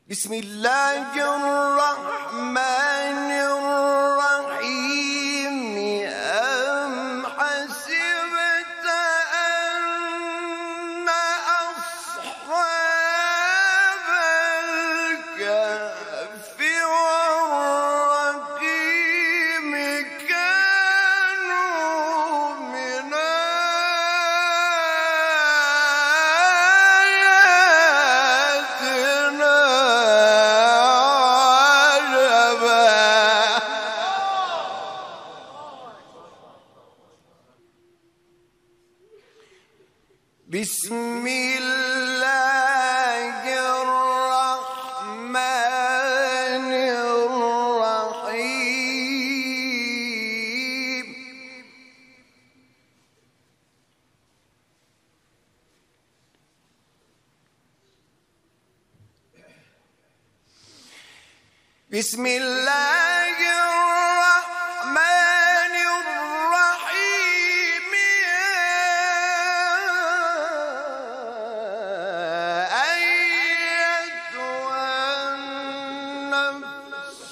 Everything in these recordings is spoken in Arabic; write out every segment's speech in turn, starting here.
بسم الله الرحمن الرحيم أم حسبت أن أصحاب الكهف والرقيم كانوا من آياتنا بسم الله الرحمن الرحيم بسم الله الرحمن الرحيم أيتها النفس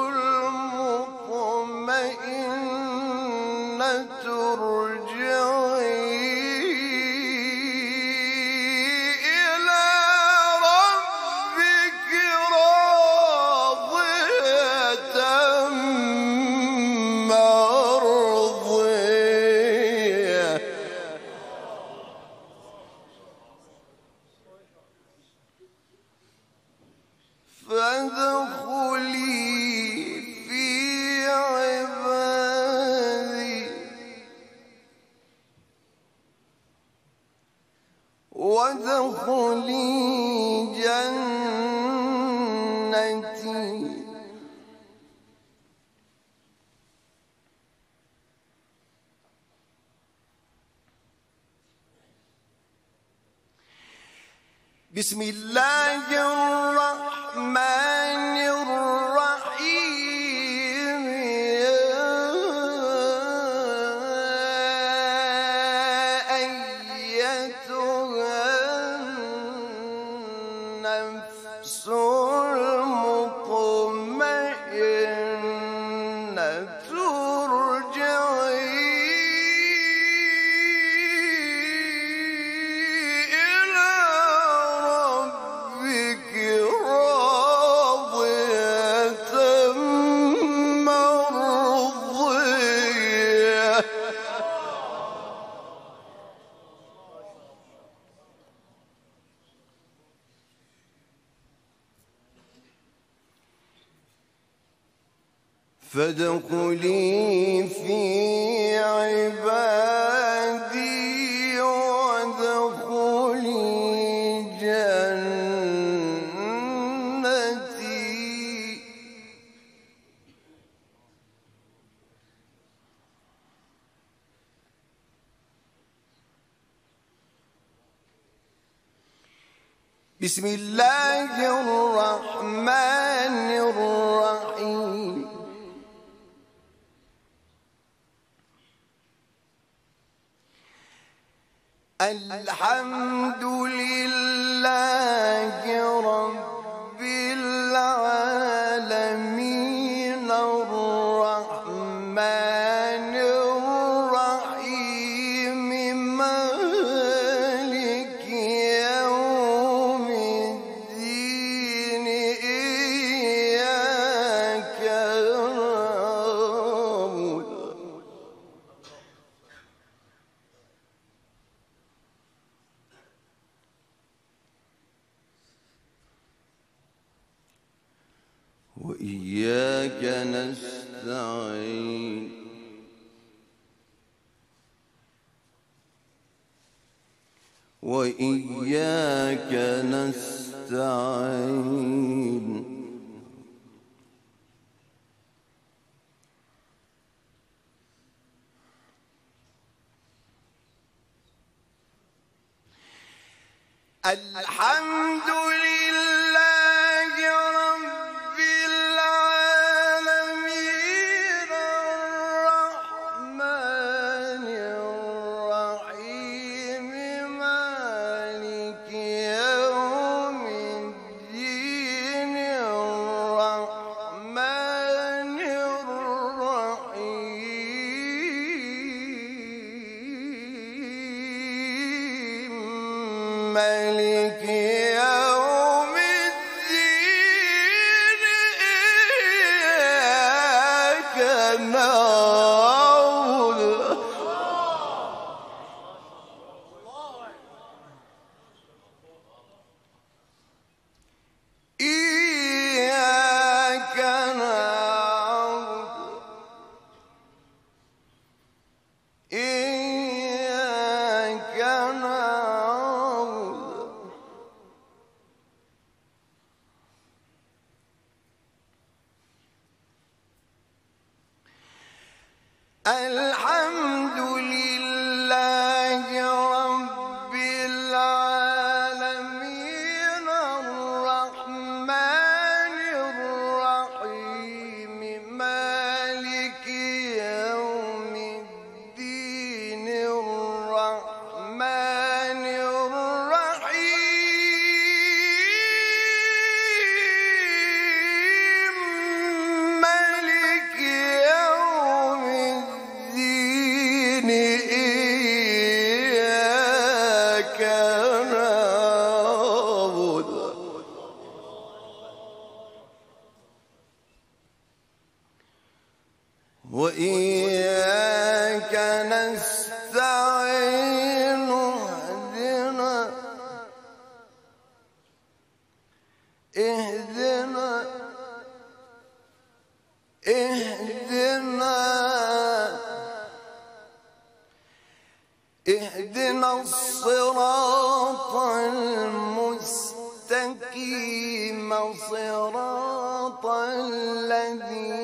المطمئنة ارجعي إلى ربك راضية مرضية فادخلي في عبادي وادخلي جنتي بسم الله الرحمن الرحيم أيتها النفس المطمئنة ارجعي إلى ربك راضية مرضية فادخلي في عبادي وادخلي جنتي بسم الله الرحمن الرحيم الحمد لله رب العالمين الرحمن الرحيم مالك يوم الدين إياك نعبد وإياك نستعين وإياك نستعين الحمد لله رب العالمين الرحمن الرحيم مالك يوم الدين الحمد لله رب العالمين الرحمن الرحيم مالك يوم الدين الرحمن الرحيم مالك يوم الدين إياك نعبد وإياك نستعين اهدنا الصراط المستقيم صراط الذين